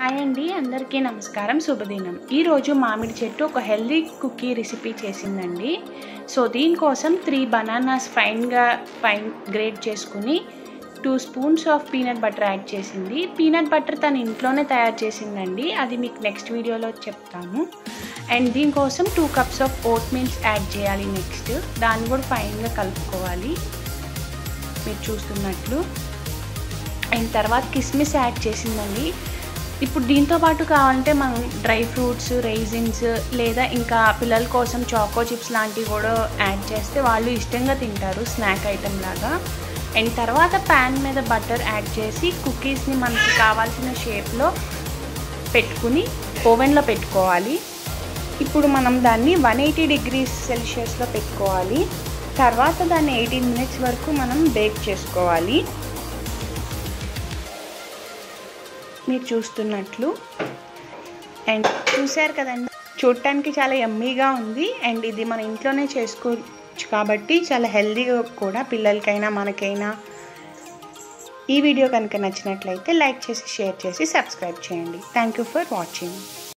Hi అండి, అందరికీ నమస్కారం, శుభదినం. ఈరోజు మామిడి చెట్టు ఒక హెల్దీ కుకీ రెసిపీ చేసిందండి. సో దీనికోసం 3 బనానాస్ ఫైన్ గ్రేట్ చేసుకుని 2 spoons of peanut butter add చేసింది. పీనట్ బటర్ తన ఇంట్లోనే తయారు చేసిందండి, అది మీకు నెక్స్ట్ వీడియోలో చెప్తాము. అండ్ దీనికోసం 2 cups of oat meals add చేయాలి. నెక్స్ట్ దాన్ని కూడా ఫైన్గా కలుపుకోవాలి మీరు చూస్తున్నట్లు. అండ్ తర్వాత కిస్మిస్ యాడ్ చేసిందండి. ఇప్పుడు దీంతో పాటు కావాలంటే మనం డ్రై ఫ్రూట్స్, రైజిన్స్ లేదా ఇంకా పిల్లల కోసం చాకో చిప్స్ లాంటివి కూడా యాడ్ చేస్తే వాళ్ళు ఇష్టంగా తింటారు స్నాక్ ఐటెం లాగా. అండ్ తర్వాత ప్యాన్ మీద బటర్ యాడ్ చేసి కుకీస్ని మనకి కావాల్సిన షేప్లో పెట్టుకుని ఓవెన్లో పెట్టుకోవాలి. ఇప్పుడు మనం దాన్ని 180 degrees సెల్సియస్లో పెట్టుకోవాలి. తర్వాత దాన్ని 18 minutes వరకు మనం బేక్ చేసుకోవాలి మీరు చూస్తున్నట్లు. అండ్ చూసారు కదండి, చూడటానికి చాలా యమ్మీగా ఉంది. అండ్ ఇది మన ఇంట్లోనే చేసుకోవచ్చు కాబట్టి చాలా హెల్తీగా కూడా, పిల్లలకైనా మనకైనా. ఈ వీడియో కనుక నచ్చినట్లయితే లైక్ చేసి, షేర్ చేసి, సబ్స్క్రైబ్ చేయండి. Thank you for watching.